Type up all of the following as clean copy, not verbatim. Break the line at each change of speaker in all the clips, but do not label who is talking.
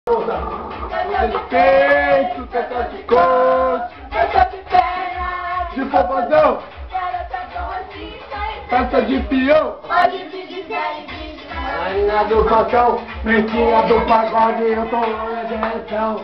De peito, teta de coach, de popozão, teta de peão, rainha do facão, pretinha do pagode, eu tô longe de ereção.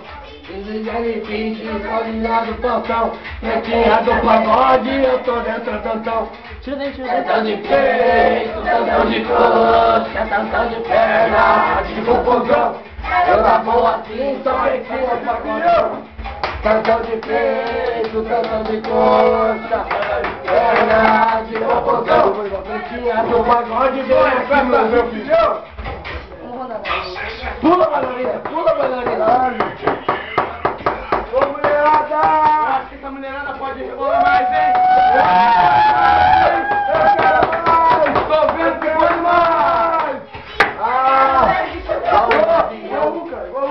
Rainha do facão, pretinha do pagode, eu tô dentro do tantão. Tantão de peito, tantão de coxa, tantão de perna, de popozão. Eu tá bom assim, só pretinha do pagode. Tantão de peito, tantão de coxa, perna, de popozão. Pretinha do pagode, vem aqui meu filhão. Pula, bailarina, pula, bailarina. Ô, mulherada! Acho que essa mulherada pode rebolar mais, hein? Eu quero mais! Tô vendo que foi mais! Igual o Lucas, igual o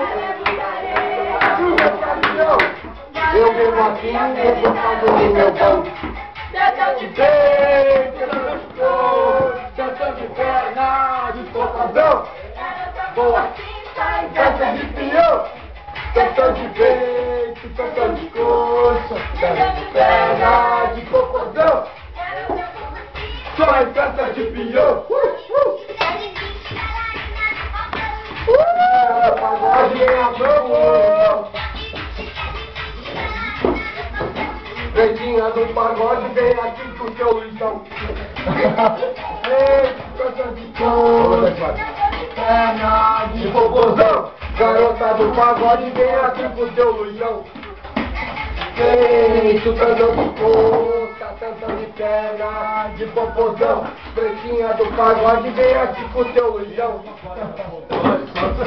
Lucas. Eu bebo aqui, eu tô fazendo meu pão. Tantão de peito, tantão de cor, tantão de perna, de popozão. Boa! Tantão de peão, tantão de peito, tantão de coxa, tantão de perna, de popozão. Só em tanta de peão. Pagode em amor. Pretinha do pagode, vem aqui com o seu Luizão. Ei, tanta de coxa, perna, de popozão. Garota do pagode, vem aqui com o teu Luizão. Peito, tantão de coxa, tantão de perna, de popozão. Pretinha do pagode, vem aqui com o teu Luizão.